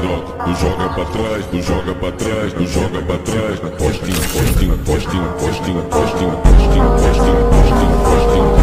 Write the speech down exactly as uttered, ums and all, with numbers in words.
piroca. Tu joga pra trás, tu joga pra trás, tu joga pra trás. Postinho, postinho, postinho, postinho, postinho, postinho, postinho, postinho, postinho.